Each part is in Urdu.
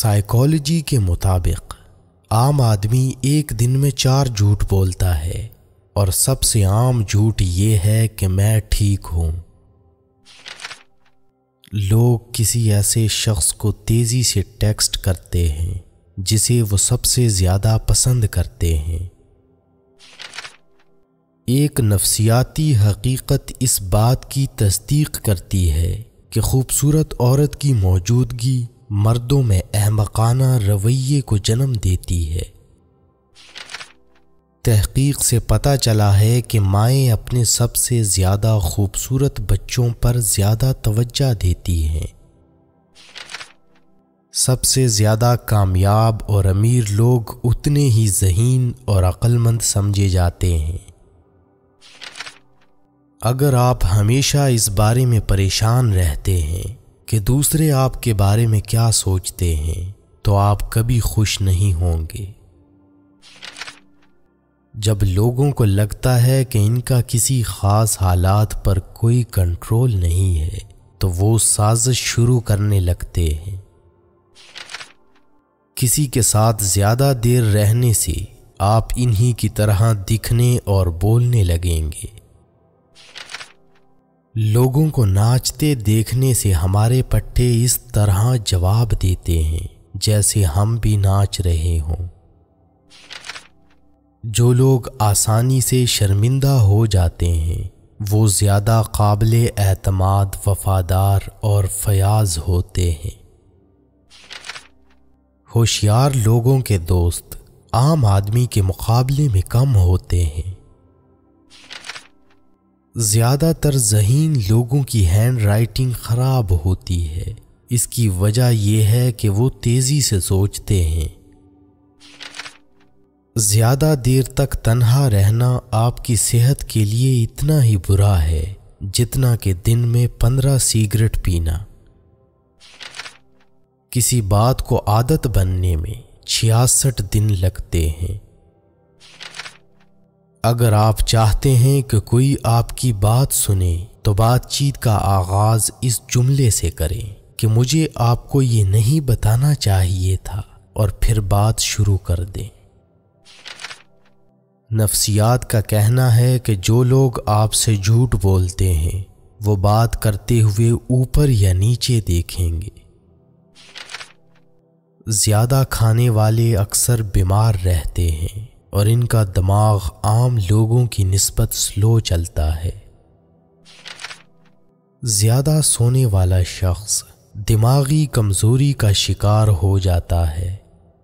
سائیکالوجی کے مطابق عام آدمی ایک دن میں 4 جھوٹ بولتا ہے، اور سب سے عام جھوٹ یہ ہے کہ میں ٹھیک ہوں۔ لوگ کسی ایسے شخص کو تیزی سے ٹیکسٹ کرتے ہیں جسے وہ سب سے زیادہ پسند کرتے ہیں۔ ایک نفسیاتی حقیقت اس بات کی تصدیق کرتی ہے کہ خوبصورت عورت کی موجودگی مردوں میں احمقانہ رویے کو جنم دیتی ہے۔ تحقیق سے پتہ چلا ہے کہ مائیں اپنے سب سے زیادہ خوبصورت بچوں پر زیادہ توجہ دیتی ہیں۔ سب سے زیادہ کامیاب اور امیر لوگ اتنے ہی ذہین اور عقل مند سمجھے جاتے ہیں۔ اگر آپ ہمیشہ اس بارے میں پریشان رہتے ہیں کہ دوسرے آپ کے بارے میں کیا سوچتے ہیں تو آپ کبھی خوش نہیں ہوں گے۔ جب لوگوں کو لگتا ہے کہ ان کا کسی خاص حالات پر کوئی کنٹرول نہیں ہے تو وہ سازش شروع کرنے لگتے ہیں۔ کسی کے ساتھ زیادہ دیر رہنے سے آپ انہی کی طرح دکھنے اور بولنے لگیں گے۔ لوگوں کو ناچتے دیکھنے سے ہمارے پٹھے اس طرح جواب دیتے ہیں جیسے ہم بھی ناچ رہے ہوں۔ جو لوگ آسانی سے شرمندہ ہو جاتے ہیں وہ زیادہ قابل اعتماد، وفادار اور فیاض ہوتے ہیں۔ ہوشیار لوگوں کے دوست عام آدمی کے مقابلے میں کم ہوتے ہیں۔ زیادہ تر ذہین لوگوں کی ہینڈ رائٹنگ خراب ہوتی ہے۔ اس کی وجہ یہ ہے کہ وہ تیزی سے سوچتے ہیں۔ زیادہ دیر تک تنہا رہنا آپ کی صحت کے لیے اتنا ہی برا ہے جتنا کہ دن میں 15 سگریٹ پینا۔ کسی بات کو عادت بننے میں 66 دن لگتے ہیں۔ اگر آپ چاہتے ہیں کہ کوئی آپ کی بات سنے تو بات چیت کا آغاز اس جملے سے کریں کہ مجھے آپ کو یہ نہیں بتانا چاہیے تھا، اور پھر بات شروع کر دیں۔ نفسیات کا کہنا ہے کہ جو لوگ آپ سے جھوٹ بولتے ہیں وہ بات کرتے ہوئے اوپر یا نیچے دیکھیں گے۔ زیادہ کھانے والے اکثر بیمار رہتے ہیں اور ان کا دماغ عام لوگوں کی نسبت سلو چلتا ہے۔ زیادہ سونے والا شخص دماغی کمزوری کا شکار ہو جاتا ہے۔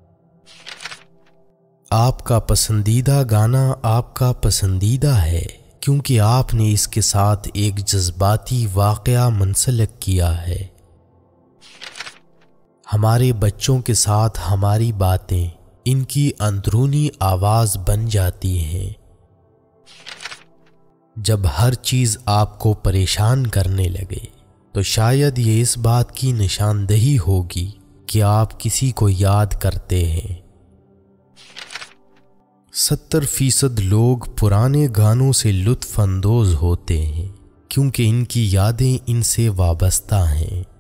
آپ کا پسندیدہ گانا آپ کا پسندیدہ ہے کیونکہ آپ نے اس کے ساتھ ایک جذباتی واقعہ منسلک کیا ہے۔ ہمارے بچوں کے ساتھ ہماری باتیں ان کی اندرونی آواز بن جاتی ہیں۔ جب ہر چیز آپ کو پریشان کرنے لگے تو شاید یہ اس بات کی نشاندہی ہوگی کہ آپ کسی کو یاد کرتے ہیں۔ 70% لوگ پرانے گانوں سے لطف اندوز ہوتے ہیں کیونکہ ان کی یادیں ان سے وابستہ ہیں۔